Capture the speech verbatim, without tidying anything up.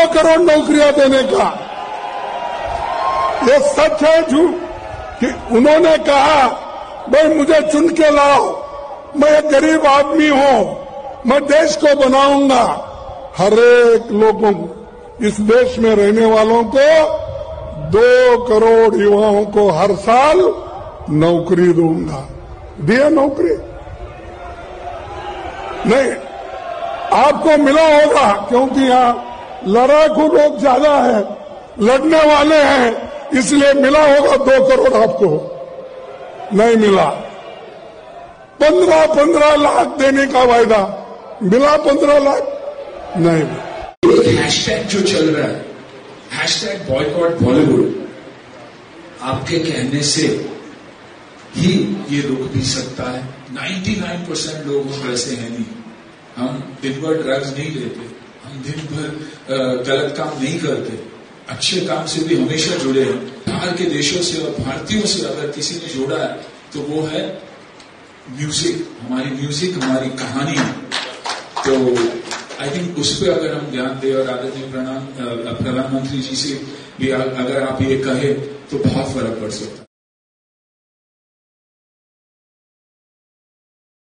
करोड़ नौकरियां देने का। ये सच है झूठ कि उन्होंने कहा भाई मुझे चुन के लाओ, मैं एक गरीब आदमी हूं, मैं देश को बनाऊंगा, हर एक लोगों को, इस देश में रहने वालों को दो करोड़ युवाओं को हर साल नौकरी दूंगा। दिया नौकरी? नहीं, आपको मिला होगा क्योंकि यहां लड़ाकू लोग ज्यादा है, लड़ने वाले हैं, इसलिए मिला होगा दो करोड़ आपको। नहीं मिला। पंद्रह पंद्रह लाख देने का वायदा मिला, पंद्रह लाख नहीं मिला। एक हैशटैग जो चल रहा है, हैशटैग बॉयकॉट बॉलीवुड, आपके कहने से ही ये रुक भी सकता है। निन्यानवे परसेंट लोग वैसे हैं नहीं, हम दिन भर ड्रग्स नहीं लेते, हम दिन भर गलत काम नहीं करते, अच्छे काम से भी हमेशा जुड़े हैं। बाहर के देशों से और भारतीयों से अगर किसी ने जोड़ा है तो वो है म्यूजिक, हमारी म्यूजिक, हमारी कहानी। तो आई थिंक उस पर अगर हम ध्यान दें और आदरणीय प्रधानमंत्री जी से भी अगर आप ये कहे तो बहुत फर्क पड़ सकता है।